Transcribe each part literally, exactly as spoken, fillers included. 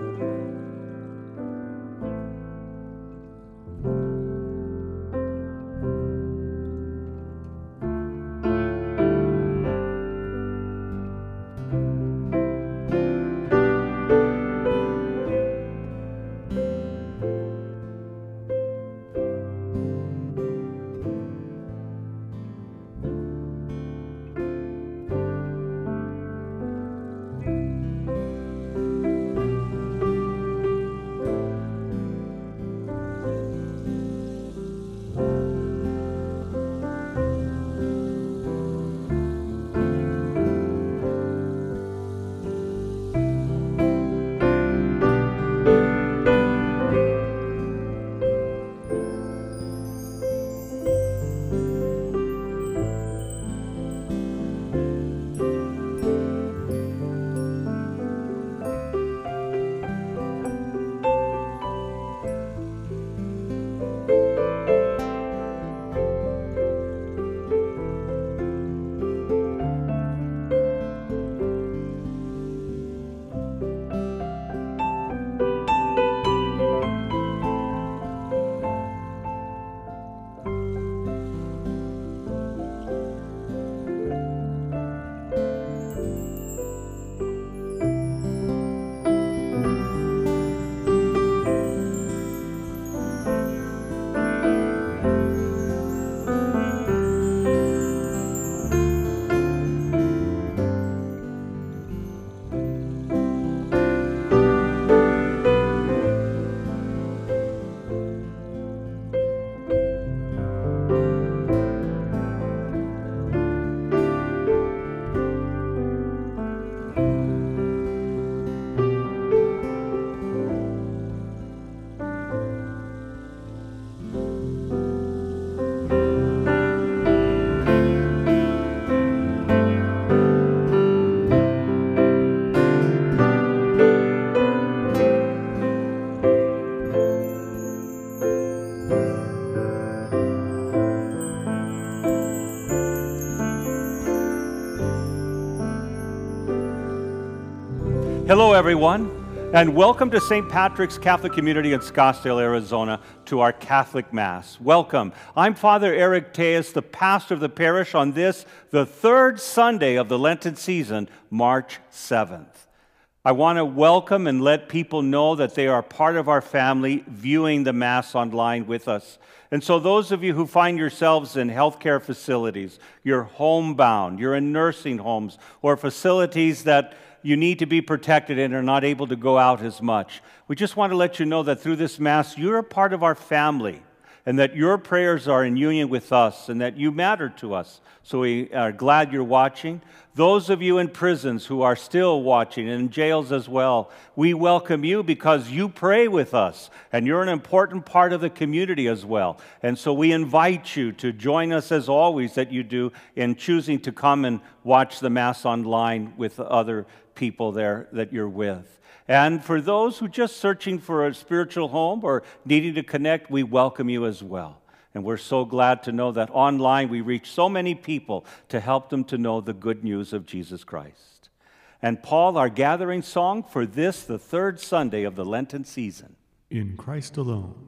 Hello, everyone, and welcome to Saint Patrick's Catholic Community in Scottsdale, Arizona, to our Catholic Mass. Welcome. I'm Father Eric Tejas, the pastor of the parish on this, the third Sunday of the Lenten season, March seventh. I want to welcome and let people know that they are part of our family viewing the Mass online with us. And so those of you who find yourselves in healthcare facilities, you're homebound, you're in nursing homes, or facilities that you need to be protected and are not able to go out as much, we just want to let you know that through this Mass, you're a part of our family, and that your prayers are in union with us, and that you matter to us. So we are glad you're watching. Those of you in prisons who are still watching, and in jails as well, we welcome you because you pray with us, and you're an important part of the community as well. And so we invite you to join us, as always, that you do in choosing to come and watch the Mass online with other people there that you're with. And for those who are just searching for a spiritual home or needing to connect, we welcome you as well. And we're so glad to know that online we reach so many people to help them to know the good news of Jesus Christ. And Paul, our gathering song for this, the third Sunday of the Lenten season. In Christ alone.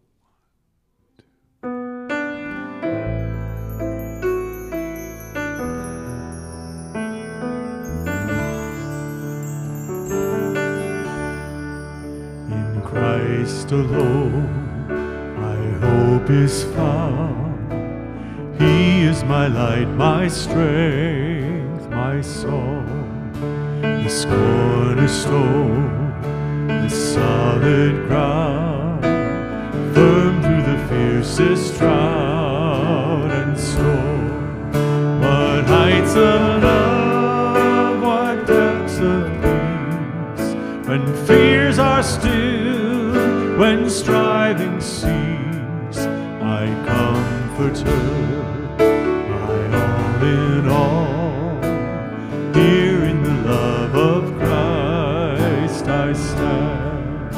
Christ alone, my hope is found. He is my light, my strength, my song. This cornerstone, this solid ground, firm through the fiercest drought and storm. What heights of love, what depths of peace, when fears are still, when striving cease, my comforter, my all in all. Here in the love of Christ I stand.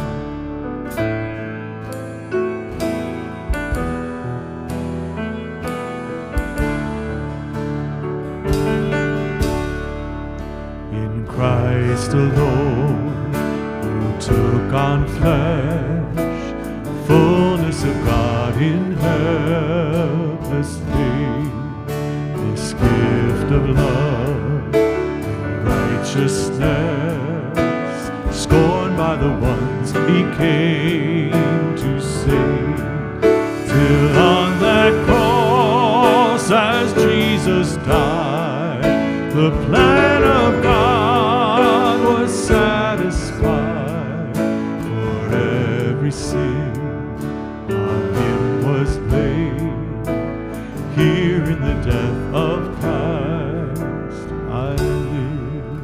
In Christ alone, who took took on flesh, fullness of God in helpless babe, this gift of love and righteousness, scorned by the ones he came to save, till on that cross as Jesus died, the plan of God was satisfied, for every sin on him was laid. Here in the death of Christ I live.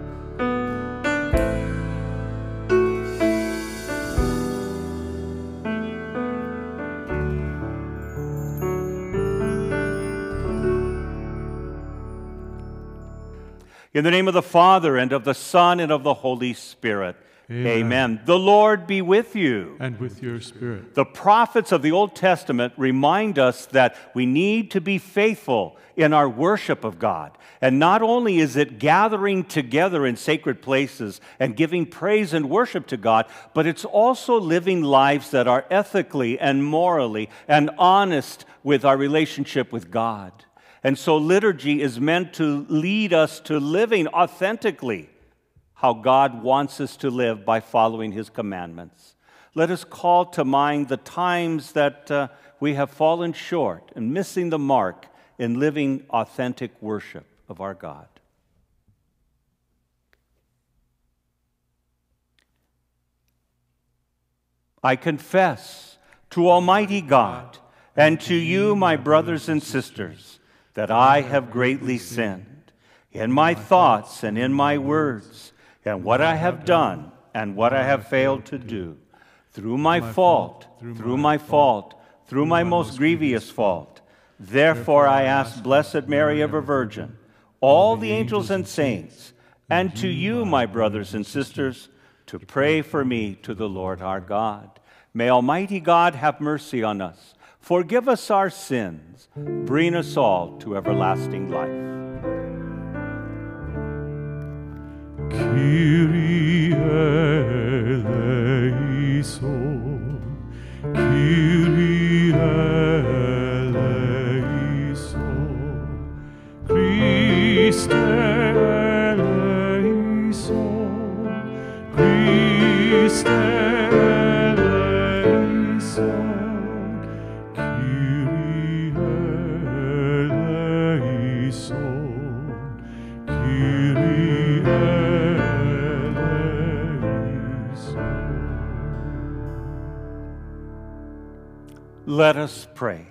In the name of the Father, and of the Son, and of the Holy Spirit. Amen. Amen. The Lord be with you. And with your spirit. The prophets of the Old Testament remind us that we need to be faithful in our worship of God. And not only is it gathering together in sacred places and giving praise and worship to God, but it's also living lives that are ethically and morally and honest with our relationship with God. And so liturgy is meant to lead us to living authentically how God wants us to live by following his commandments. Let us call to mind the times that uh, we have fallen short and missing the mark in living authentic worship of our God. I confess to Almighty God and to you, my brothers and sisters, that I have greatly sinned in my thoughts and in my words, and what I have done and what I have failed to do, through my fault, through my fault, through my most grievous fault. Therefore I ask Blessed Mary, ever Virgin, all the angels and saints, and to you, my brothers and sisters, to pray for me to the Lord our God. May Almighty God have mercy on us, forgive us our sins, bring us all to everlasting life. Kyrie eleison, Kyrie eleison, Christe eleison, Christe eleison, Kyrie eleison, Kyrie eleison. Let us pray.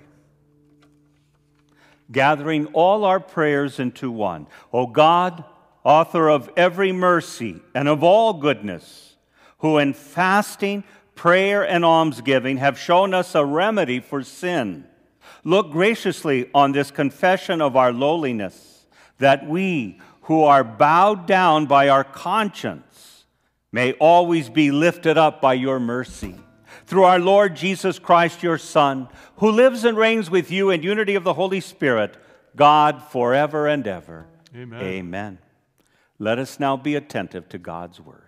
Gathering all our prayers into one, O God, author of every mercy and of all goodness, who in fasting, prayer, and almsgiving have shown us a remedy for sin, look graciously on this confession of our lowliness, that we, who are bowed down by our conscience, may always be lifted up by your mercy. Through our Lord Jesus Christ, your Son, who lives and reigns with you in unity of the Holy Spirit, God forever and ever. Amen. Amen. Let us now be attentive to God's word.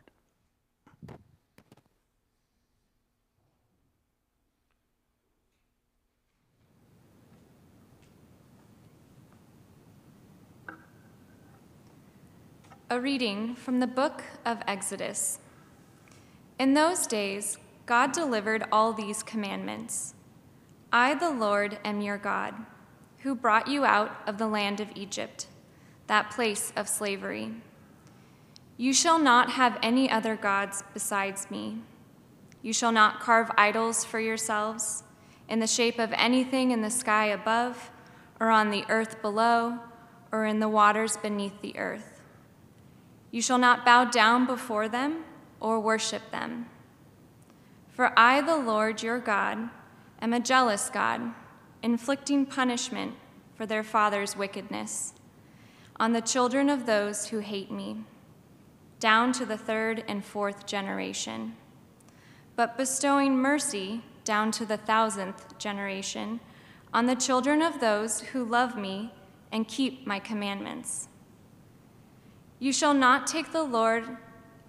A reading from the book of Exodus. In those days, God delivered all these commandments. I, the Lord, am your God, who brought you out of the land of Egypt, that place of slavery. You shall not have any other gods besides me. You shall not carve idols for yourselves in the shape of anything in the sky above, or on the earth below, or in the waters beneath the earth. You shall not bow down before them or worship them. For I, the Lord your God, am a jealous God, inflicting punishment for their fathers' wickedness on the children of those who hate me, down to the third and fourth generation, but bestowing mercy down to the thousandth generation on the children of those who love me and keep my commandments. You shall not take the Lord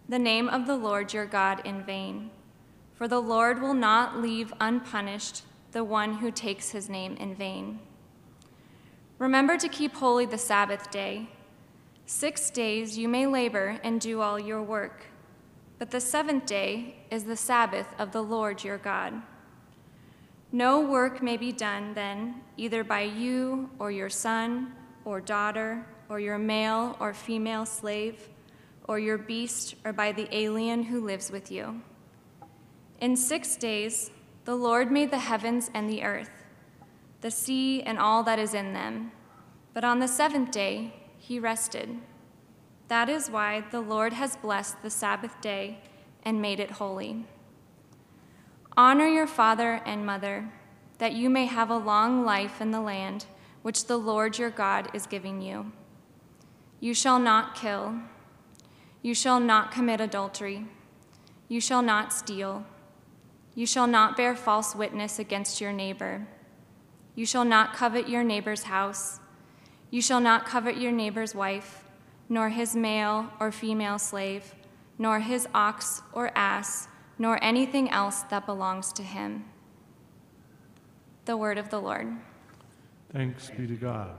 the name of the Lord your God in vain, for the Lord will not leave unpunished the one who takes his name in vain. Remember to keep holy the Sabbath day. Six days you may labor and do all your work, but the seventh day is the Sabbath of the Lord your God. No work may be done then, either by you or your son or daughter or your male or female slave or your beast or by the alien who lives with you. In six days the Lord made the heavens and the earth, the sea and all that is in them, but on the seventh day he rested. That is why the Lord has blessed the Sabbath day and made it holy. Honor your father and mother, that you may have a long life in the land which the Lord your God is giving you. You shall not kill. You shall not commit adultery. You shall not steal. You shall not bear false witness against your neighbor. You shall not covet your neighbor's house. You shall not covet your neighbor's wife, nor his male or female slave, nor his ox or ass, nor anything else that belongs to him. The word of the Lord. Thanks be to God.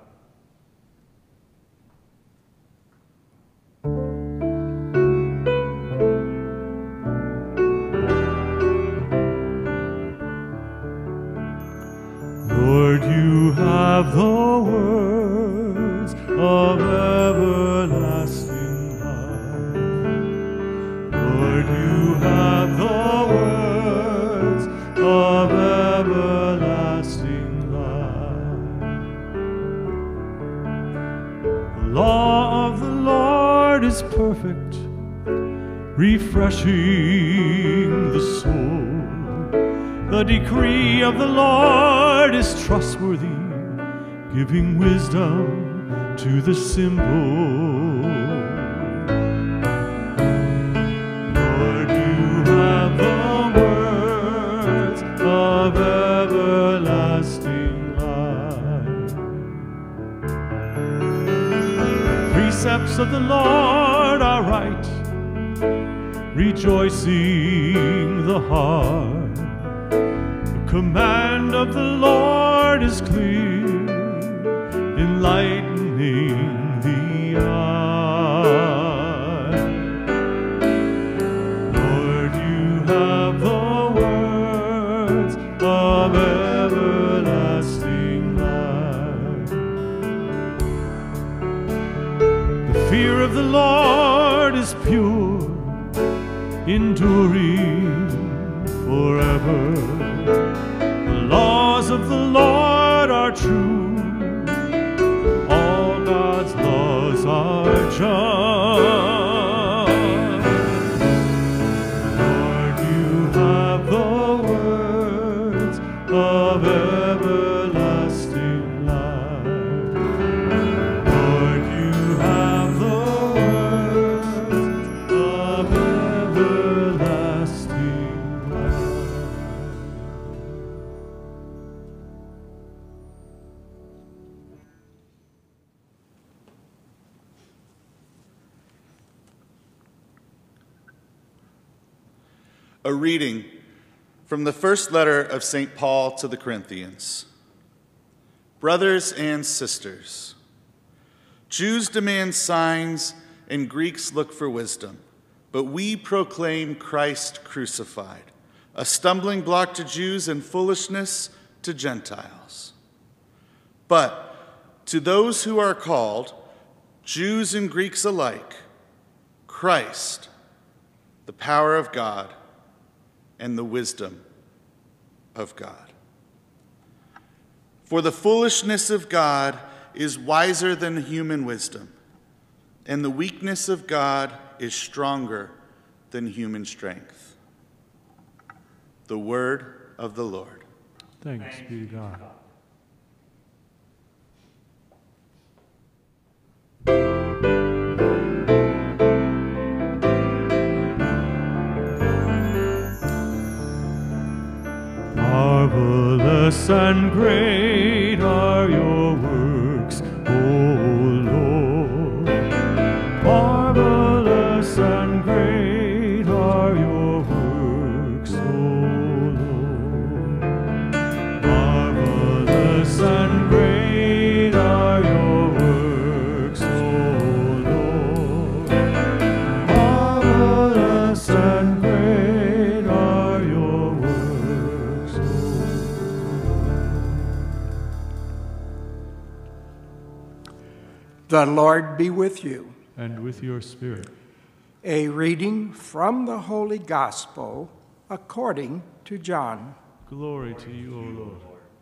Lord, you have the words of everlasting life. Lord, you have the words of everlasting life. The law of the Lord is perfect, refreshing the soul. The decree of the Lord is trustworthy, giving wisdom to the simple. Lord, you have the words of everlasting life. The precepts of the Lord are right, rejoicing the heart. Command of the Lord is clear, enlightening the eye. Lord, you have the words of everlasting life. The fear of the Lord is pure, enduring forever. The laws of the Lord are true, all God's laws are just. Lord, you have the words of everlasting life. Lord, you have the words of everlasting life. A reading from the first letter of Saint Paul to the Corinthians. Brothers and sisters, Jews demand signs and Greeks look for wisdom, but we proclaim Christ crucified, a stumbling block to Jews and foolishness to Gentiles. But to those who are called, Jews and Greeks alike, Christ, the power of God, and the wisdom of God. For the foolishness of God is wiser than human wisdom, and the weakness of God is stronger than human strength. The word of the Lord. Thanks be to God. Marvelous and great are your works, O Lord. Marvelous and great are your works, O Lord. Marvelous and great are your works, O Lord. Marvelous and great are your works, O Lord. The Lord be with you. And with your spirit. A reading from the Holy Gospel according to John. Glory to you, O Lord.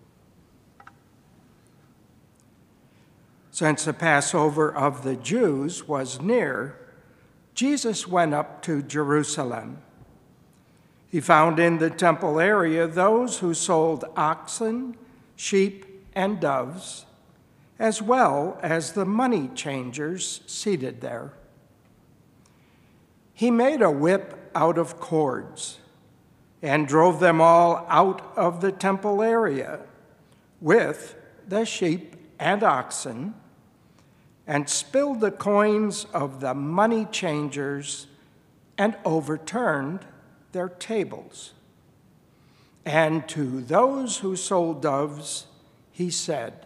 Since the Passover of the Jews was near, Jesus went up to Jerusalem. He found in the temple area those who sold oxen, sheep, and doves, as well as the money changers seated there. He made a whip out of cords and drove them all out of the temple area with the sheep and oxen, and spilled the coins of the money changers and overturned their tables. And to those who sold doves, he said,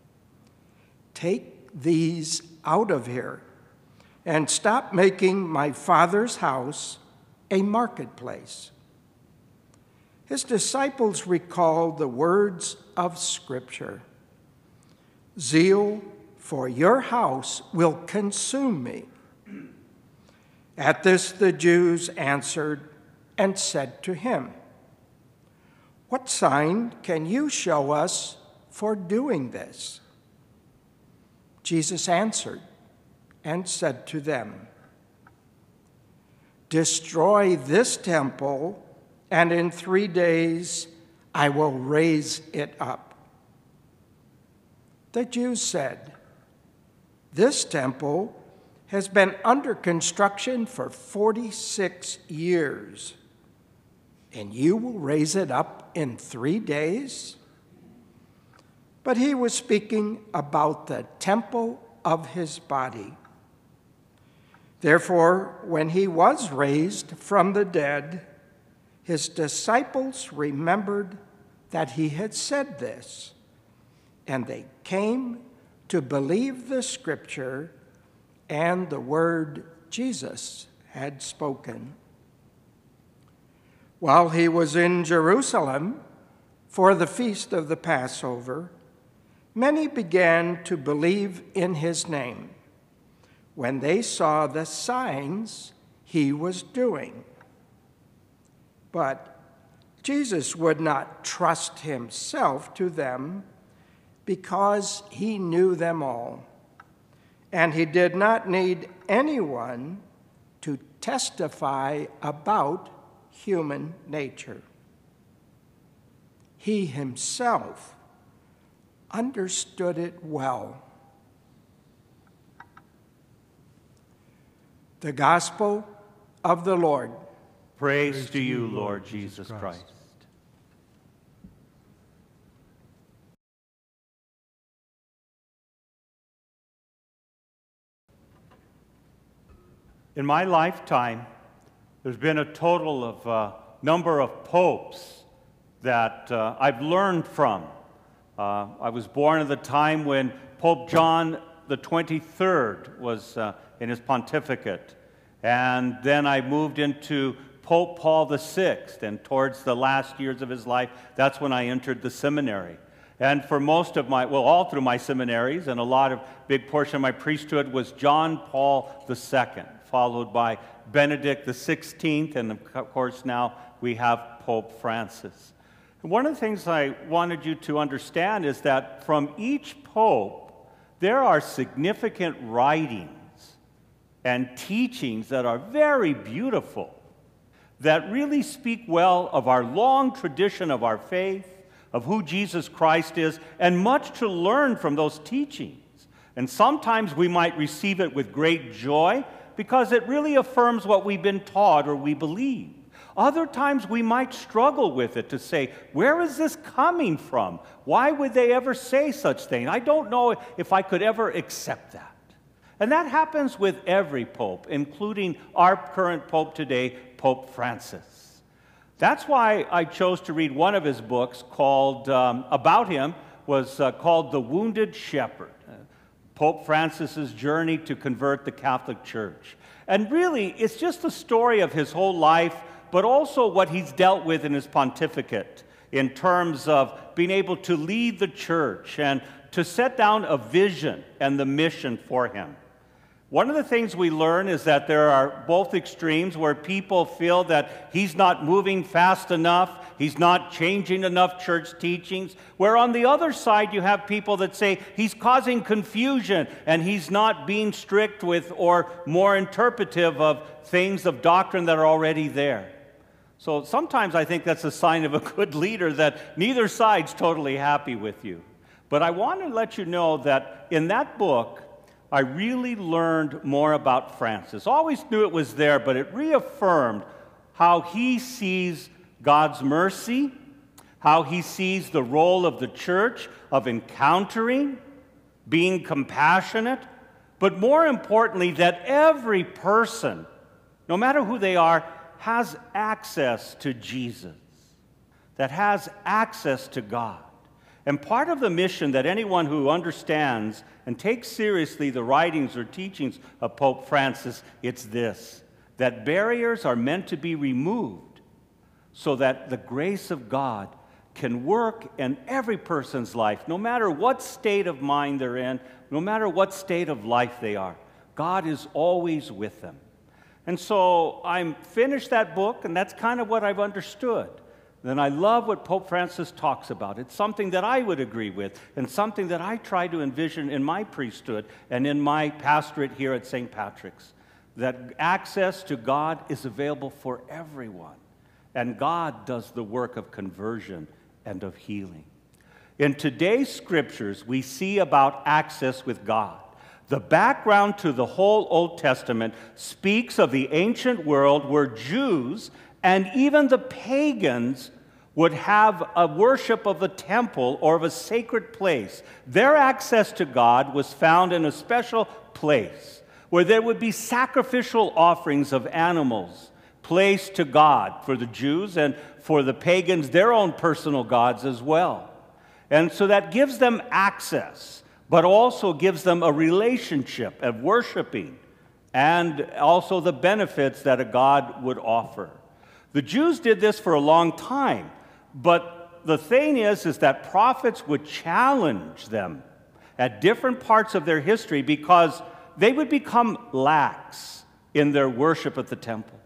"Take these out of here and stop making my Father's house a marketplace." His disciples recalled the words of Scripture, "Zeal for your house will consume me." At this the Jews answered and said to him, "What sign can you show us for doing this?" Jesus answered and said to them, "Destroy this temple, and in three days I will raise it up." The Jews said, "This temple has been under construction for forty-six years, and you will raise it up in three days?" But he was speaking about the temple of his body. Therefore, when he was raised from the dead, his disciples remembered that he had said this, and they came to believe the Scripture and the word Jesus had spoken. While he was in Jerusalem for the feast of the Passover, many began to believe in his name when they saw the signs he was doing. But Jesus would not trust himself to them because he knew them all, and he did not need anyone to testify about human nature. He himself understood it well. The Gospel of the Lord. Praise, Praise to you, Lord Jesus Christ. Christ. In my lifetime, there's been a total of a number of popes that uh, I've learned from. Uh, I was born at the time when Pope John the twenty-third was uh, in his pontificate. And then I moved into Pope Paul the sixth, and towards the last years of his life, that's when I entered the seminary. And for most of my, well, all through my seminaries, and a lot of, big portion of my priesthood was John Paul the second, followed by Benedict the sixteenth, and of course now we have Pope Francis. And one of the things I wanted you to understand is that from each pope, there are significant writings and teachings that are very beautiful, that really speak well of our long tradition of our faith, of who Jesus Christ is, and much to learn from those teachings. And sometimes we might receive it with great joy because it really affirms what we've been taught or we believe. Other times we might struggle with it to say, where is this coming from? Why would they ever say such thing? I don't know if I could ever accept that. And that happens with every pope, including our current pope today, Pope Francis. That's why I chose to read one of his books called, um, about him, was uh, called The Wounded Shepherd, uh, Pope Francis's journey to convert the Catholic Church. And really, it's just the story of his whole life, but also what he's dealt with in his pontificate in terms of being able to lead the church and to set down a vision and the mission for him. One of the things we learn is that there are both extremes where people feel that he's not moving fast enough, he's not changing enough church teachings, where on the other side you have people that say he's causing confusion and he's not being strict with or more interpretive of things of doctrine that are already there. So sometimes I think that's a sign of a good leader, that neither side's totally happy with you. But I want to let you know that in that book, I really learned more about Francis. Always knew it was there, but it reaffirmed how he sees God's mercy, how he sees the role of the church of encountering, being compassionate, but more importantly, that every person, no matter who they are, has access to Jesus, that has access to God. And part of the mission that anyone who understands and takes seriously the writings or teachings of Pope Francis, it's this, that barriers are meant to be removed so that the grace of God can work in every person's life, no matter what state of mind they're in, no matter what state of life they are. God is always with them. And so I'm finished that book, and that's kind of what I've understood. Then I love what Pope Francis talks about. It's something that I would agree with and something that I try to envision in my priesthood and in my pastorate here at Saint Patrick's, that access to God is available for everyone, and God does the work of conversion and of healing. In today's scriptures, we see about access with God. The background to the whole Old Testament speaks of the ancient world where Jews and even the pagans would have a worship of a temple or of a sacred place. Their access to God was found in a special place where there would be sacrificial offerings of animals placed to God for the Jews and for the pagans, their own personal gods as well. And so that gives them access, but also gives them a relationship of worshiping and also the benefits that a God would offer. The Jews did this for a long time, but the thing is, is that prophets would challenge them at different parts of their history because they would become lax in their worship at the temple.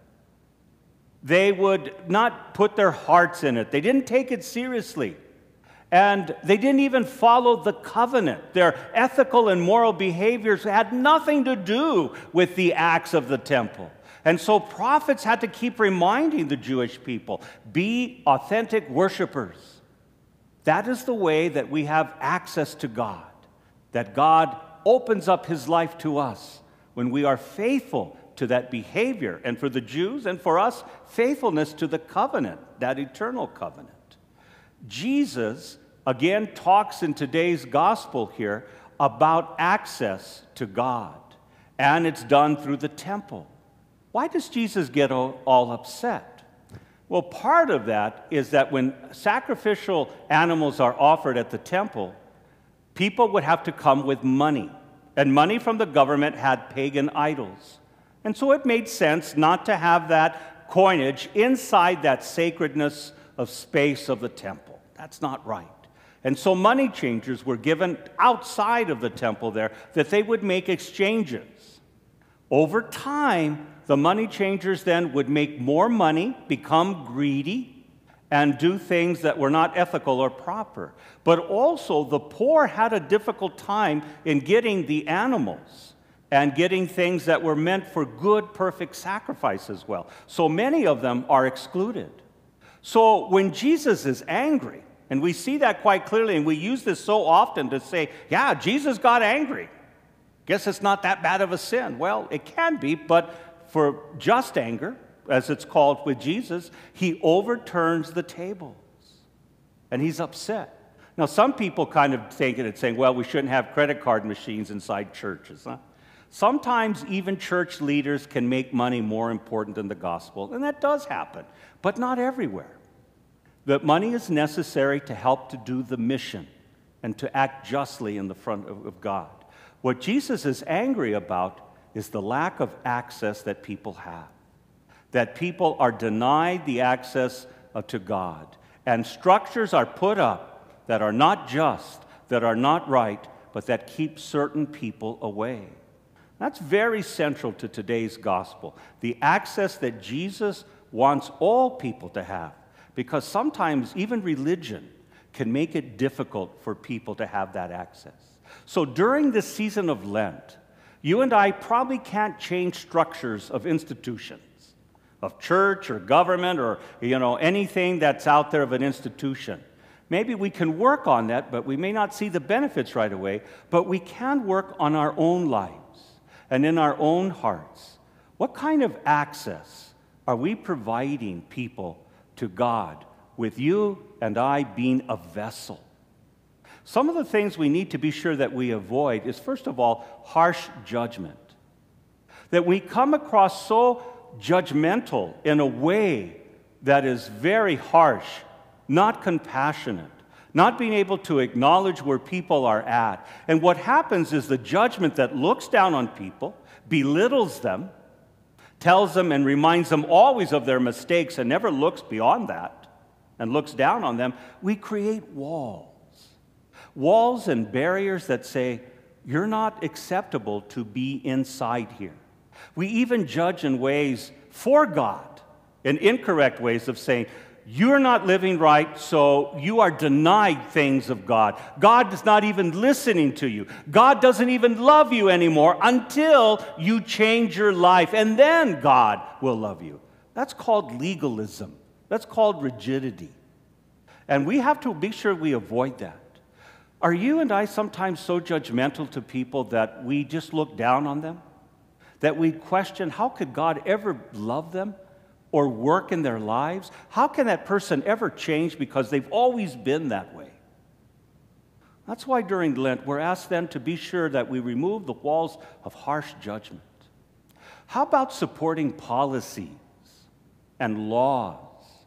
They would not put their hearts in it. They didn't take it seriously. And they didn't even follow the covenant. Their ethical and moral behaviors had nothing to do with the acts of the temple. And so prophets had to keep reminding the Jewish people, be authentic worshipers. That is the way that we have access to God, that God opens up his life to us when we are faithful to that behavior. And for the Jews and for us, faithfulness to the covenant, that eternal covenant. Jesus, again, talks in today's gospel here about access to God, and it's done through the temple. Why does Jesus get all, all upset? Well, part of that is that when sacrificial animals are offered at the temple, people would have to come with money, and money from the government had pagan idols. And so it made sense not to have that coinage inside that sacredness of space of the temple. That's not right. And so money changers were given outside of the temple there that they would make exchanges. Over time, the money changers then would make more money, become greedy, and do things that were not ethical or proper. But also, the poor had a difficult time in getting the animals and getting things that were meant for good, perfect sacrifice as well. So many of them are excluded. So when Jesus is angry, and we see that quite clearly, and we use this so often to say, yeah, Jesus got angry. Guess it's not that bad of a sin. Well, it can be, but for just anger, as it's called with Jesus, he overturns the tables, and he's upset. Now, some people kind of take it and saying, well, we shouldn't have credit card machines inside churches, huh? Sometimes even church leaders can make money more important than the gospel, and that does happen, but not everywhere. That money is necessary to help to do the mission and to act justly in the front of, of God. What Jesus is angry about is the lack of access that people have, that people are denied the access uh, to God, and structures are put up that are not just, that are not right, but that keep certain people away. That's very central to today's gospel, the access that Jesus wants all people to have, because sometimes even religion can make it difficult for people to have that access. So during this season of Lent, you and I probably can't change structures of institutions, of church or government or, you know, anything that's out there of an institution. Maybe we can work on that, but we may not see the benefits right away, but we can work on our own lives and in our own hearts. What kind of access are we providing people to God with you and I being a vessel? Some of the things we need to be sure that we avoid is, first of all, harsh judgment. That we come across so judgmental in a way that is very harsh, not compassionate, not being able to acknowledge where people are at. And what happens is the judgment that looks down on people, belittles them, tells them and reminds them always of their mistakes and never looks beyond that and looks down on them. We create walls. Walls and barriers that say, you're not acceptable to be inside here. We even judge in ways for God, in incorrect ways of saying, you're not living right, so you are denied things of God. God is not even listening to you. God doesn't even love you anymore until you change your life, and then God will love you. That's called legalism. That's called rigidity. And we have to be sure we avoid that. Are you and I sometimes so judgmental to people that we just look down on them? That we question, how could God ever love them or work in their lives? How can that person ever change because they've always been that way? That's why during Lent, we're asked then to be sure that we remove the walls of harsh judgment. How about supporting policies and laws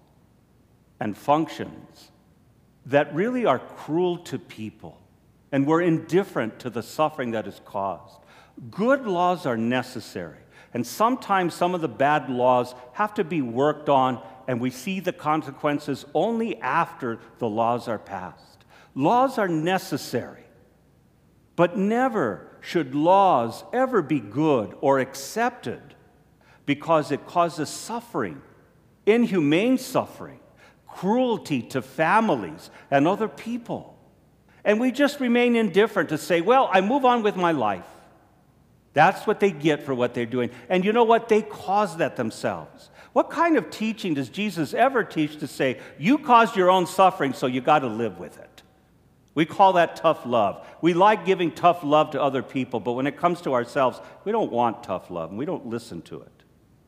and functions that really are cruel to people and we're indifferent to the suffering that is caused? Good laws are necessary, and sometimes some of the bad laws have to be worked on, and we see the consequences only after the laws are passed. Laws are necessary, but never should laws ever be good or accepted because it causes suffering, inhumane suffering, cruelty to families and other people. And we just remain indifferent to say, well, I move on with my life. That's what they get for what they're doing. And you know what? They cause that themselves. What kind of teaching does Jesus ever teach to say, you caused your own suffering, so you got to live with it? We call that tough love. We like giving tough love to other people, but when it comes to ourselves, we don't want tough love, and we don't listen to it.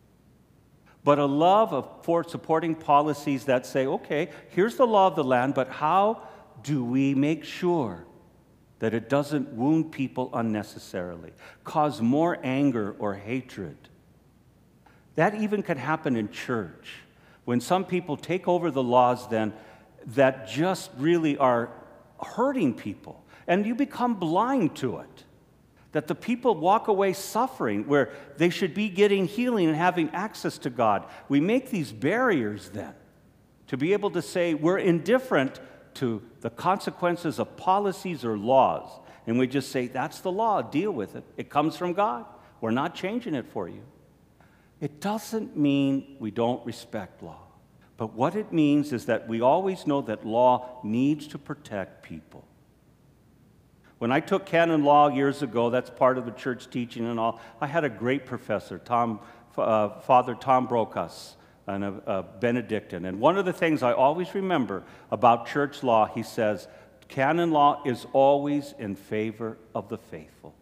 But a love of for supporting policies that say, okay, here's the law of the land, but how do we make sure that it doesn't wound people unnecessarily, cause more anger or hatred? That even can happen in church, when some people take over the laws then that just really are hurting people, and you become blind to it. That the people walk away suffering where they should be getting healing and having access to God. We make these barriers then to be able to say we're indifferent to the consequences of policies or laws. And we just say, that's the law, deal with it. It comes from God. We're not changing it for you. It doesn't mean we don't respect law. But what it means is that we always know that law needs to protect people. When I took canon law years ago, that's part of the church teaching and all, I had a great professor, Tom, uh, Father Tom Brokas, and a, a Benedictine. And one of the things I always remember about church law, he says, canon law is always in favor of the faithful.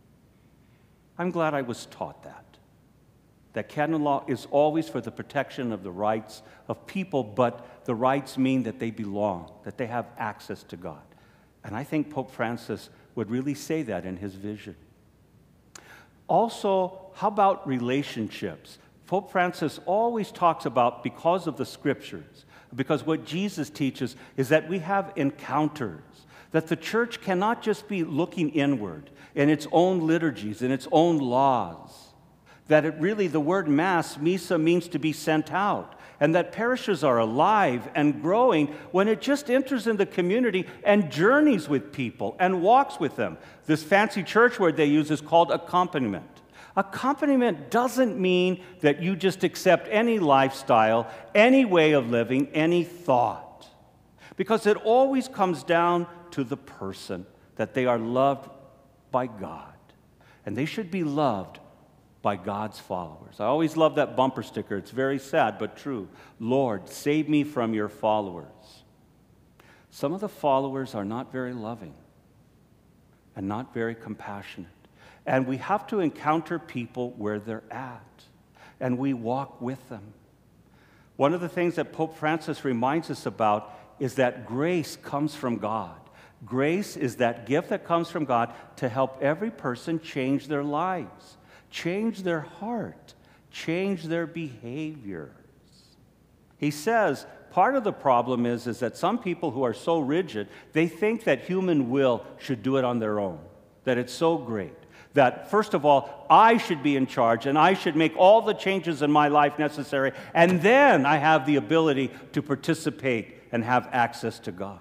I'm glad I was taught that. That canon law is always for the protection of the rights of people, but the rights mean that they belong, that they have access to God. And I think Pope Francis would really say that in his vision. Also, how about relationships? Pope Francis always talks about, because of the scriptures, because what Jesus teaches is that we have encounters, that the church cannot just be looking inward in its own liturgies, in its own laws, that it really, the word mass, misa, means to be sent out, and that parishes are alive and growing when it just enters in the community and journeys with people and walks with them. This fancy church word they use is called accompaniment. Accompaniment doesn't mean that you just accept any lifestyle, any way of living, any thought, because it always comes down to the person, that they are loved by God, and they should be loved by God's followers. I always love that bumper sticker. It's very sad but true. Lord, save me from your followers. Some of the followers are not very loving and not very compassionate. And we have to encounter people where they're at, and we walk with them. One of the things that Pope Francis reminds us about is that grace comes from God. Grace is that gift that comes from God to help every person change their lives, change their heart, change their behaviors. He says part of the problem is, is that some people who are so rigid, they think that human will should do it on their own, that it's so great. That, first of all, I should be in charge and I should make all the changes in my life necessary, and then I have the ability to participate and have access to God.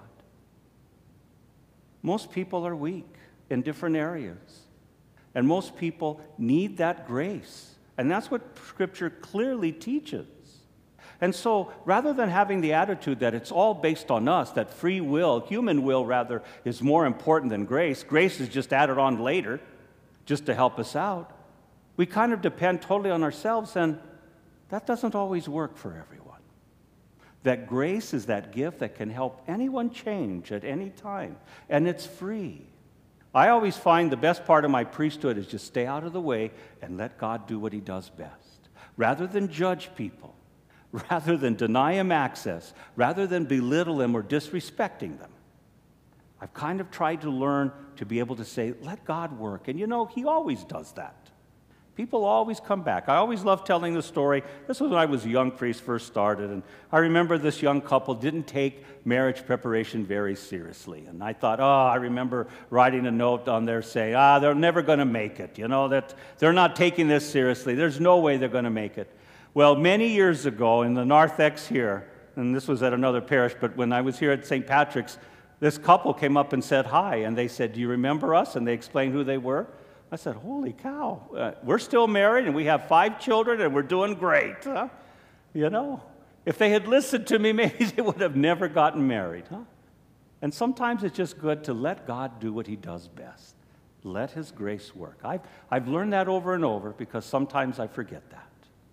Most people are weak in different areas, and most people need that grace, and that's what Scripture clearly teaches. And so, rather than having the attitude that it's all based on us, that free will, human will rather, is more important than grace, grace is just added on later, just to help us out, we kind of depend totally on ourselves, and that doesn't always work for everyone. That grace is that gift that can help anyone change at any time, and it's free. I always find the best part of my priesthood is just stay out of the way and let God do what he does best. Rather than judge people, rather than deny him access, rather than belittle them or disrespecting them, I've kind of tried to learn to be able to say, let God work. And you know, he always does that. People always come back. I always love telling the story. This was when I was a young priest, first started, and I remember this young couple didn't take marriage preparation very seriously. And I thought, oh, I remember writing a note on there saying, ah, they're never going to make it. You know, that they're not taking this seriously. There's no way they're going to make it. Well, many years ago in the narthex here, and this was at another parish, but when I was here at Saint Patrick's, this couple came up and said hi, and they said, do you remember us? And they explained who they were. I said, holy cow, uh, we're still married, and we have five children, and we're doing great. Huh? You know, if they had listened to me, maybe they would have never gotten married. Huh? And sometimes it's just good to let God do what he does best. Let his grace work. I've, I've learned that over and over because sometimes I forget that.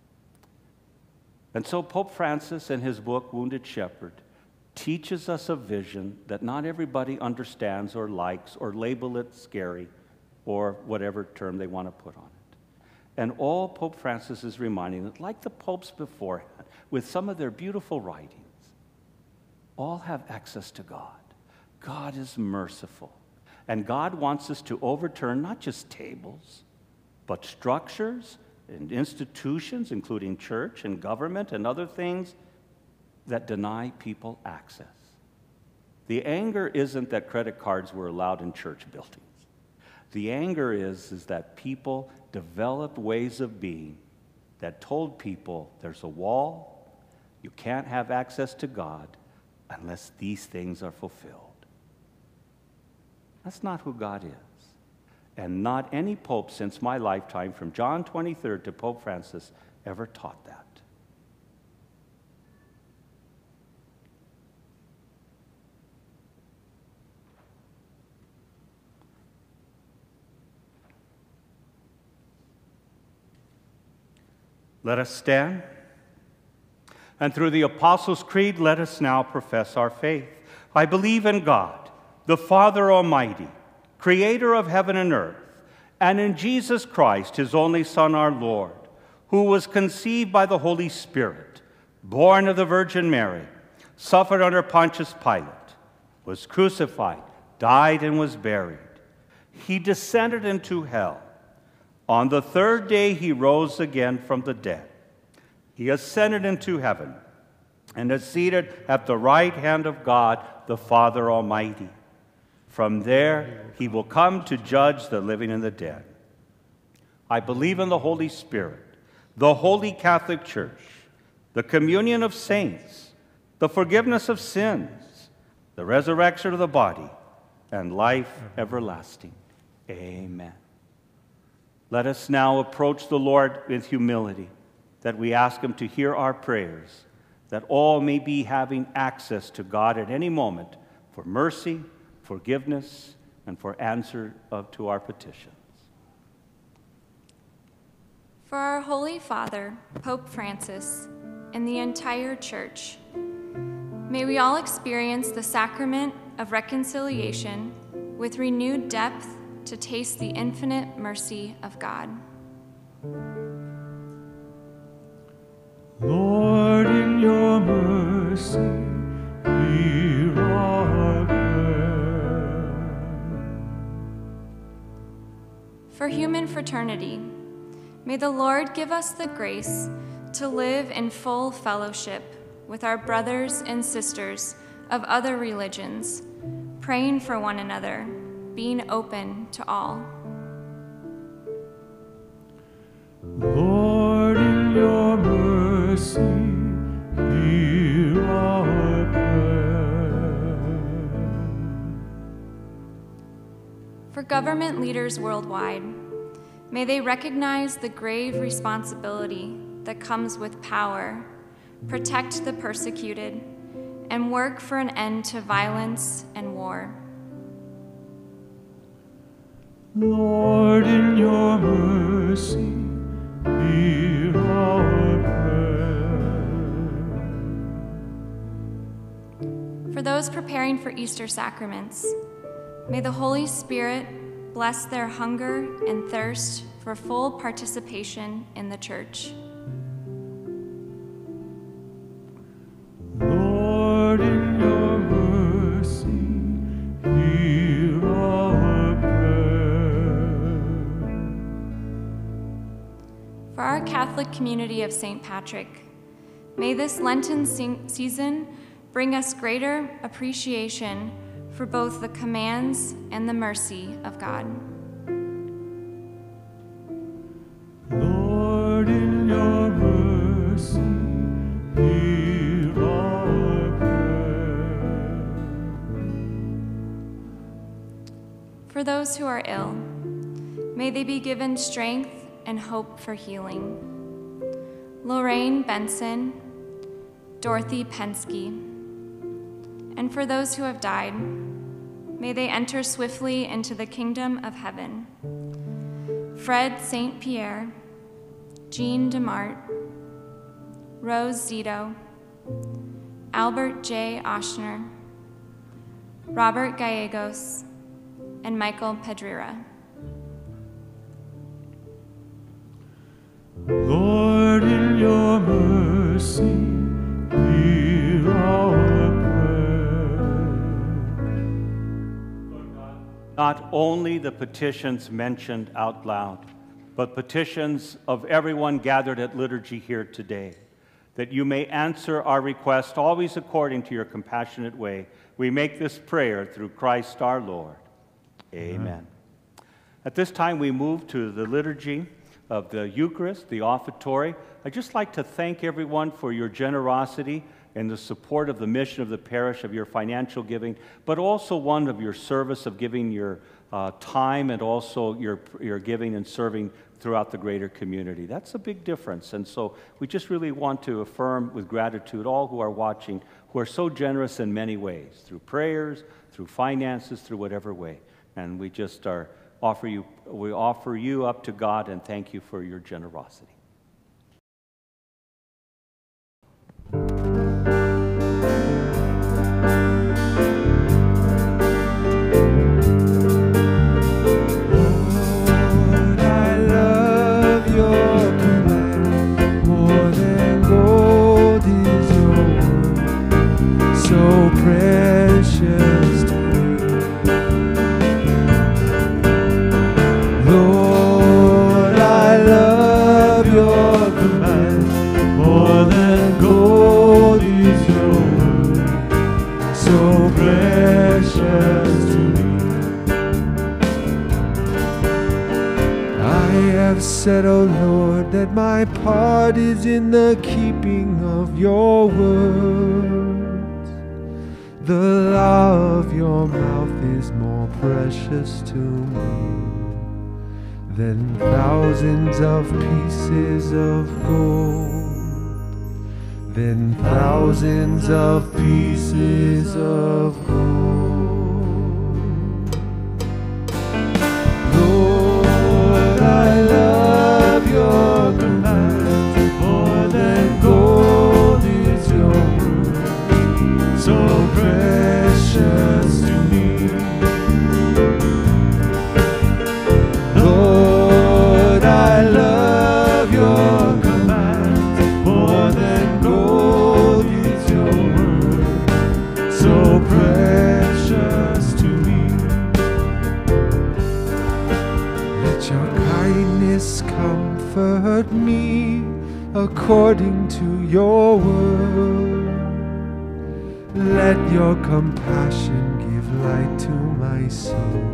And so Pope Francis, in his book, Wounded Shepherd, teaches us a vision that not everybody understands or likes, or label it scary, or whatever term they want to put on it. And all Pope Francis is reminding that, like the popes beforehand, with some of their beautiful writings, all have access to God. God is merciful. And God wants us to overturn not just tables, but structures and institutions, including church and government and other things, that deny people access. The anger isn't that credit cards were allowed in church buildings. The anger is, is that people developed ways of being that told people there's a wall, you can't have access to God unless these things are fulfilled. That's not who God is. And not any pope since my lifetime, from John the twenty-third to Pope Francis, ever taught that. Let us stand, and through the Apostles' Creed, let us now profess our faith. I believe in God, the Father Almighty, creator of heaven and earth, and in Jesus Christ, his only Son, our Lord, who was conceived by the Holy Spirit, born of the Virgin Mary, suffered under Pontius Pilate, was crucified, died, and was buried. He descended into hell. On the third day he rose again from the dead. He ascended into heaven and is seated at the right hand of God, the Father Almighty. From there he will come to judge the living and the dead. I believe in the Holy Spirit, the Holy Catholic Church, the communion of saints, the forgiveness of sins, the resurrection of the body, and life everlasting. Amen. Let us now approach the Lord with humility, that we ask him to hear our prayers, that all may be having access to God at any moment for mercy, forgiveness, and for answer of, to our petitions. For our Holy Father, Pope Francis, and the entire Church, may we all experience the sacrament of reconciliation with renewed depth to taste the infinite mercy of God. Lord, in your mercy, hear our prayer. For human fraternity, may the Lord give us the grace to live in full fellowship with our brothers and sisters of other religions, praying for one another, being open to all. Lord, in your mercy, hear our prayer. For government leaders worldwide, may they recognize the grave responsibility that comes with power, protect the persecuted, and work for an end to violence and war. Lord, in your mercy, hear our prayer. For those preparing for Easter sacraments, may the Holy Spirit bless their hunger and thirst for full participation in the Church. Lord, in your mercy, hear our prayer. For our Catholic community of Saint Patrick, may this Lenten season bring us greater appreciation for both the commands and the mercy of God. Lord, in your mercy, hear our prayer. For those who are ill, may they be given strength and hope for healing. Lorraine Benson, Dorothy Pensky, and for those who have died, may they enter swiftly into the kingdom of heaven. Fred Saint Pierre, Jean DeMart, Rose Zito, Albert J. Oshner, Robert Gallegos, and Michael Pedrera. Lord, in your mercy, hear our prayer. Not only the petitions mentioned out loud, but petitions of everyone gathered at liturgy here today, that you may answer our request always according to your compassionate way. We make this prayer through Christ our Lord. Amen. Amen. At this time, we move to the liturgy of the Eucharist, the offertory. I'd just like to thank everyone for your generosity and the support of the mission of the parish, of your financial giving, but also one of your service of giving your uh, time and also your, your giving and serving throughout the greater community. That's a big difference. And so we just really want to affirm with gratitude all who are watching, who are so generous in many ways, through prayers, through finances, through whatever way. And we just are offer you, we offer you up to God and thank you for your generosity. Lord, said, O Lord, that my part is in the keeping of your words. The law of your mouth is more precious to me than thousands of pieces of gold, than thousands of pieces of gold. Lord, I love your commands more than gold is your word, so precious to me. Lord, I love your commands more than gold is your word, so precious to me. Let your kindness comfort me according to your word. Let your compassion give light to my soul.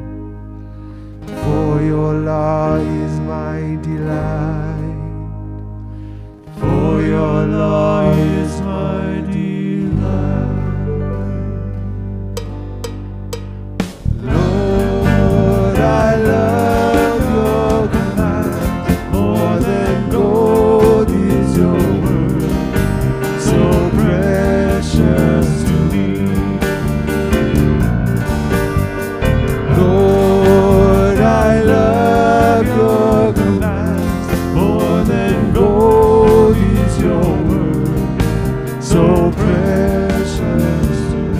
For your law is my delight. For your law is my delight. Lord, I love your commands more than gold is your word, so precious to me. Lord, I love your commands more than gold is your word, so precious to me.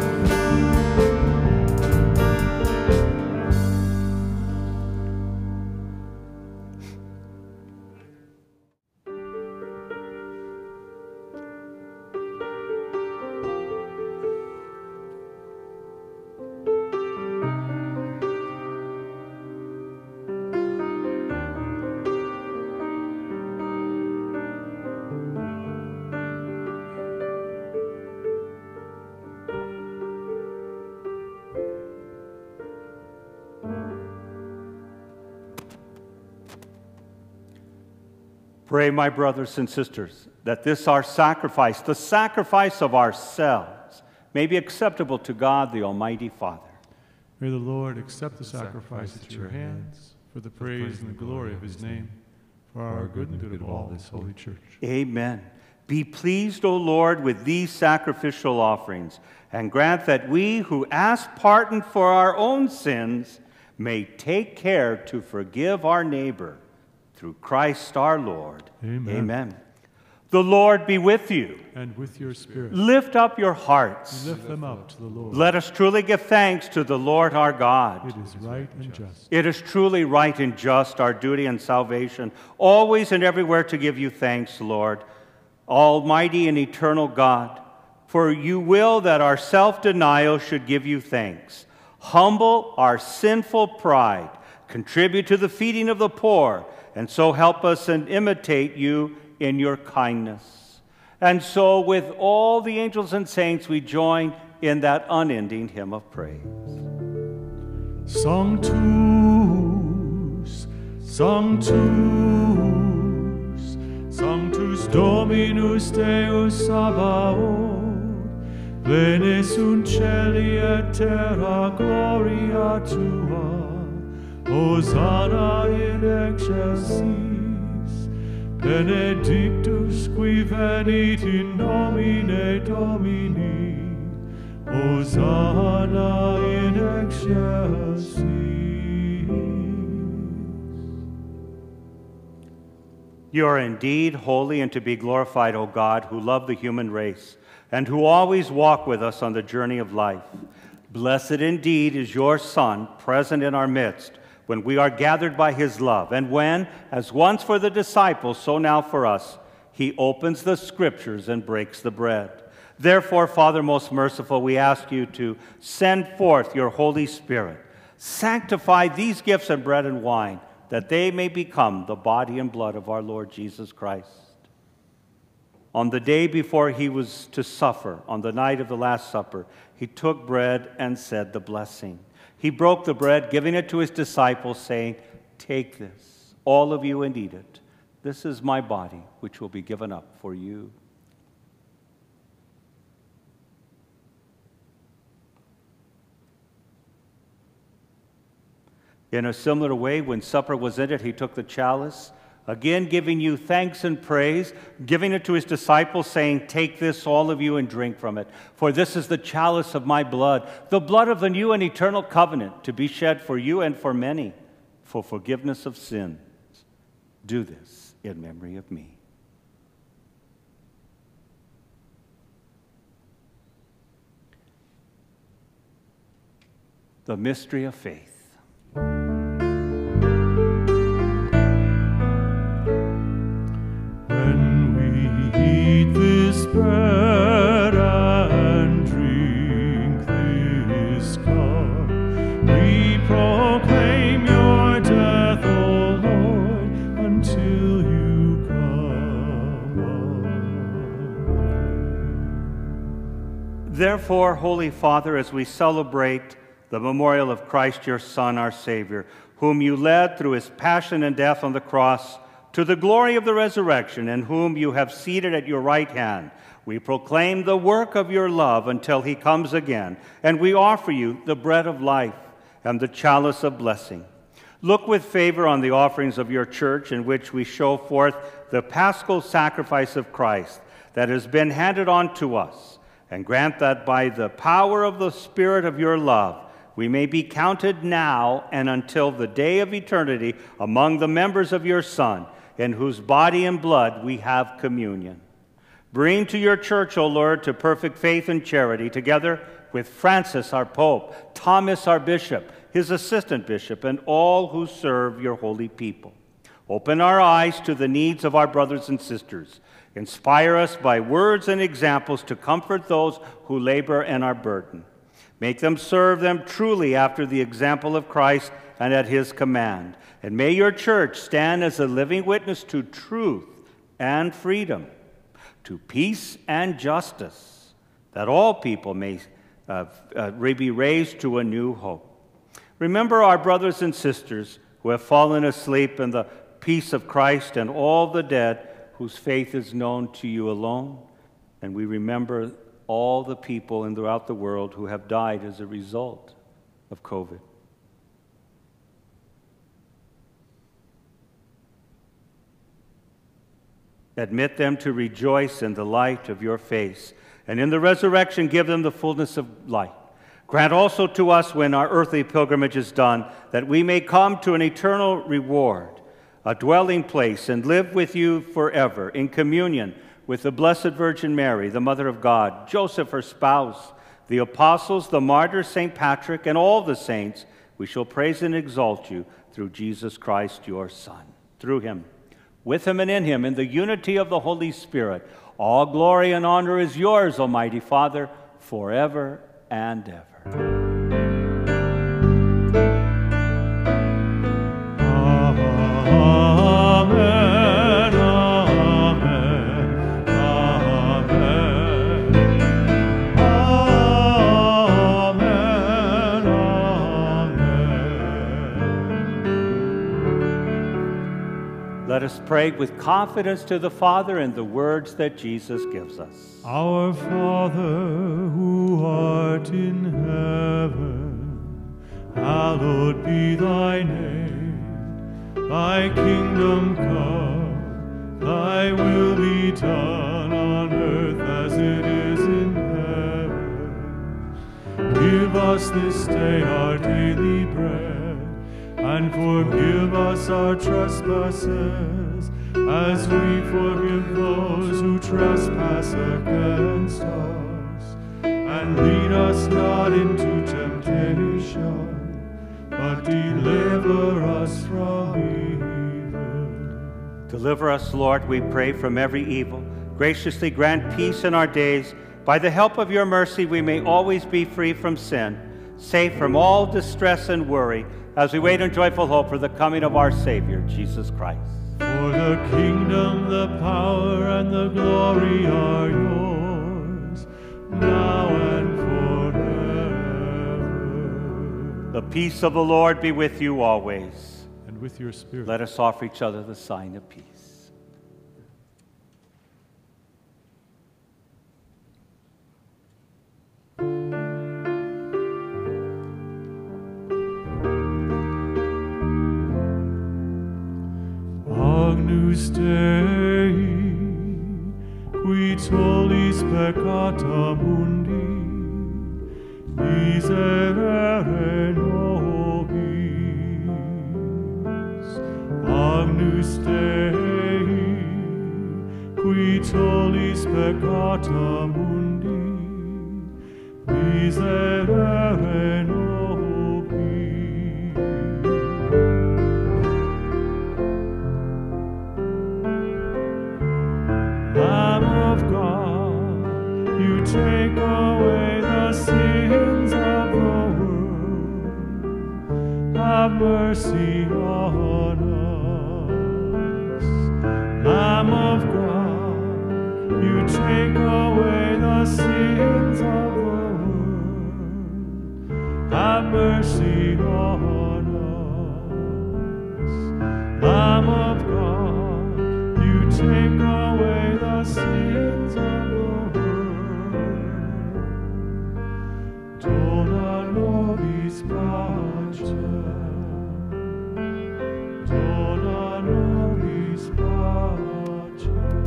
Pray, my brothers and sisters, that this our sacrifice, the sacrifice of ourselves, may be acceptable to God, the Almighty Father. May the Lord accept the sacrifice at your hands for the praise and the glory of his name, for our good and the good of all this holy church. Amen. Be pleased, O Lord, with these sacrificial offerings, and grant that we who ask pardon for our own sins may take care to forgive our neighbor. Through Christ our Lord. Amen. Amen. The Lord be with you. And with your spirit. Lift up your hearts. Lift them up to the Lord. Let us truly give thanks to the Lord our God. It is right and just. It is truly right and just, our duty and salvation, always and everywhere to give you thanks, Lord, Almighty and eternal God. For you will that our self-denial should give you thanks. Humble our sinful pride. Contribute to the feeding of the poor, and so help us and imitate you in your kindness. And so with all the angels and saints we join in that unending hymn of praise. Sanctus, Sanctus, Sanctus Dominus Deus Sabaoth, plene sunt celi et terra gloria tua. Hosanna in excelsis, benedictus qui venit in nomine Domini, Hosanna in excelsis. You are indeed holy and to be glorified, O God, who love the human race, and who always walk with us on the journey of life. Blessed indeed is your Son, present in our midst, when we are gathered by his love, and when, as once for the disciples, so now for us, he opens the Scriptures and breaks the bread. Therefore, Father most merciful, we ask you to send forth your Holy Spirit. Sanctify these gifts of bread and wine, that they may become the body and blood of our Lord Jesus Christ. On the day before he was to suffer, on the night of the Last Supper, he took bread and said the blessing. He broke the bread, giving it to his disciples, saying, "Take this. all of you, and eat it. This is my body, which will be given up for you. In a similar way, when supper was ended, he took the chalice, again giving you thanks and praise, giving it to his disciples, saying, "Take this, all of you, and drink from it. For this is the chalice of my blood, the blood of the new and eternal covenant, to be shed for you and for many, for forgiveness of sins. Do this in memory of me." The mystery of faith. When we eat this bread and drink this cup, we proclaim your death, O Lord, until you come again. Therefore, Holy Father, as we celebrate the memorial of Christ, your Son, our Savior, whom you led through his passion and death on the cross to the glory of the resurrection, and whom you have seated at your right hand, we proclaim the work of your love until he comes again, and we offer you the bread of life and the chalice of blessing. Look with favor on the offerings of your church, in which we show forth the paschal sacrifice of Christ that has been handed on to us, and grant that by the power of the Spirit of your love, we may be counted now and until the day of eternity among the members of your Son, in whose body and blood we have communion. Bring to your church, O Lord, to perfect faith and charity, together with Francis, our Pope, Thomas, our Bishop, his assistant bishop, and all who serve your holy people. Open our eyes to the needs of our brothers and sisters. Inspire us by words and examples to comfort those who labor and are burdened. Make them serve them truly after the example of Christ and at his command. And may your church stand as a living witness to truth and freedom, to peace and justice, that all people may uh, uh, be raised to a new hope. Remember our brothers and sisters who have fallen asleep in the peace of Christ, and all the dead whose faith is known to you alone. And we remember all the people in throughout the world who have died as a result of COVID. Admit them to rejoice in the light of your face, and in the resurrection give them the fullness of light. Grant also to us, when our earthly pilgrimage is done, that we may come to an eternal reward, a dwelling place, and live with you forever in communion with the Blessed Virgin Mary, the Mother of God, Joseph, her spouse, the apostles, the martyrs, Saint Patrick, and all the saints. We shall praise and exalt you through Jesus Christ, your Son. Through him, with him, and in him, in the unity of the Holy Spirit, all glory and honor is yours, Almighty Father, forever and ever. Let us pray with confidence to the Father in the words that Jesus gives us. Our Father, who art in heaven, hallowed be thy name. Thy kingdom come, thy will be done on earth as it is in heaven. Give us this day our daily bread, and forgive us our trespasses, as we forgive those who trespass against us. And lead us not into temptation, but deliver us from evil. Deliver us, Lord, we pray, from every evil. Graciously grant peace in our days. By the help of your mercy, we may always be free from sin, safe from all distress and worry, as we wait in joyful hope for the coming of our Savior, Jesus Christ. For the kingdom, the power, and the glory are yours, now and forever. The peace of the Lord be with you always. And and with your spirit. Let us offer each other the sign of peace. Agnus Dei, qui tollis peccata mundi, miserere nobis. Agnus Dei, qui tollis peccata mundi, miserere nobis. Lamb of God, you take away the sins of the world. Have mercy on us. Lamb of God, you take away the sins of the world. Have mercy on us. Lamb of God, you take away the sins of the world. Dona nobis pacem. Dona nobis pacem.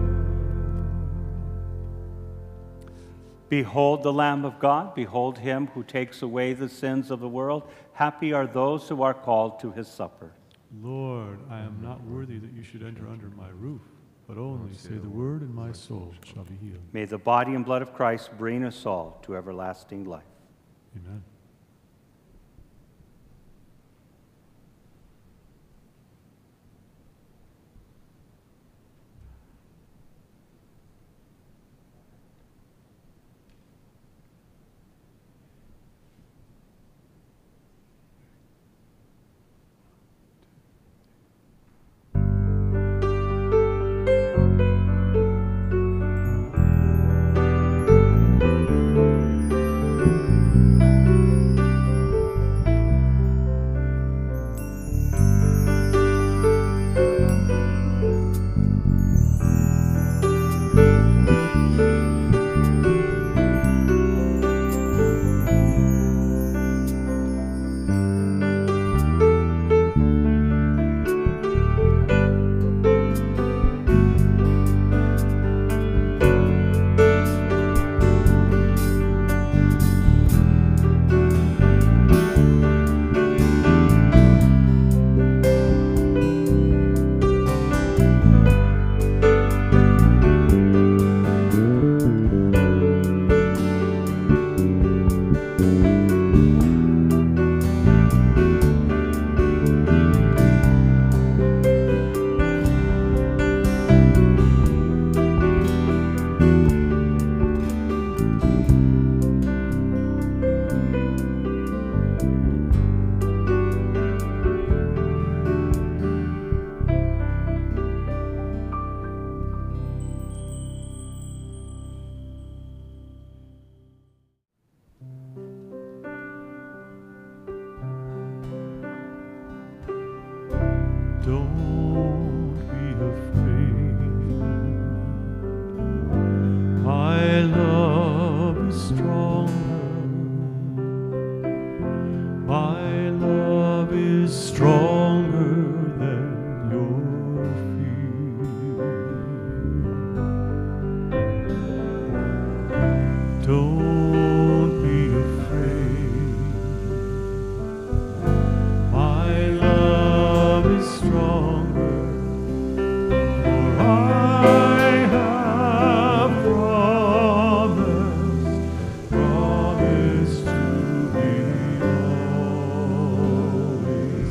Behold the Lamb of God. Behold him who takes away the sins of the world. Happy are those who are called to his supper. Lord, I am not worthy that you should enter under my roof, but only say the word, and my soul shall be healed. May the body and blood of Christ bring us all to everlasting life. Amen. Don't be afraid. My love is stronger. My love is stronger than your fear. Don't be afraid. My love is stronger, for I have promised, promised to be always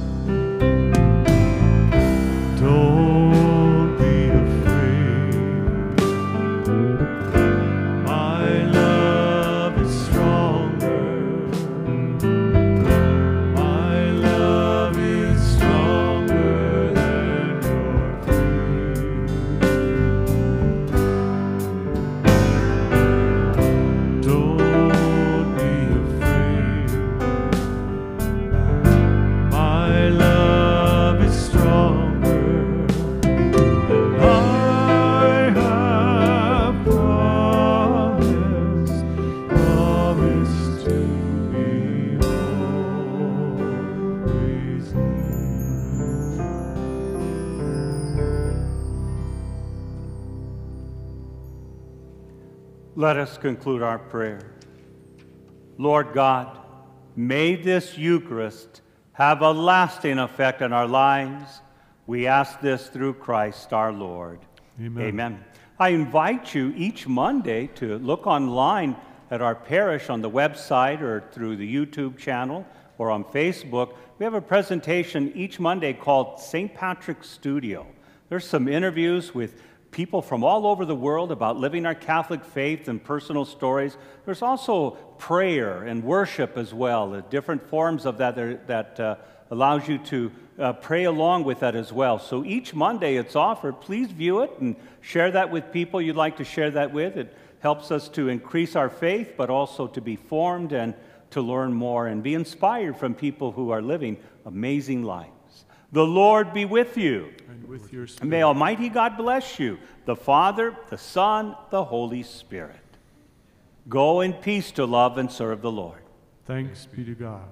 near. Don't be afraid. Let us conclude our prayer. Lord God, may this Eucharist have a lasting effect on our lives. We ask this through Christ our Lord. Amen. Amen. I invite you each Monday to look online at our parish on the website or through the YouTube channel or on Facebook. We have a presentation each Monday called Saint Patrick's Studio. There's some interviews with people from all over the world about living our Catholic faith and personal stories. There's also prayer and worship as well, the different forms of that that, that uh, allows you to uh, pray along with that as well. So each Monday it's offered. Please view it and share that with people you'd like to share that with. It helps us to increase our faith, but also to be formed and to learn more and be inspired from people who are living amazing lives. The Lord be with you. And with your spirit. May Almighty God bless you, the Father, the Son, the Holy Spirit. Go in peace to love and serve the Lord. Thanks be to God.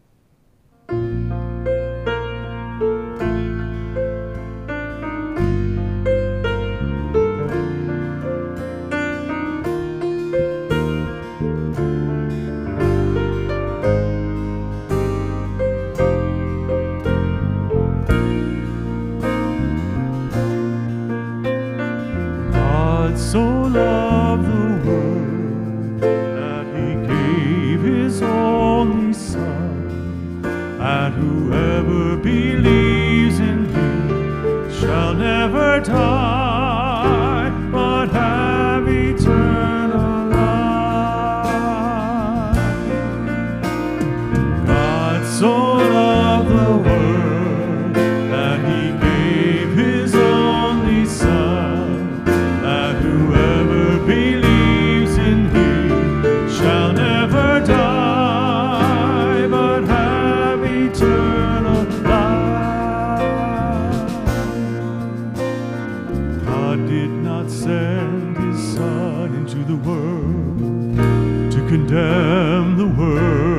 So loved the world that he gave his only Son, and whoever believes in him shall never die, but have eternal life. God so loved the world that he gave his only Son, believes in him shall never die, but have eternal life. God did not send his Son into the world to condemn the world,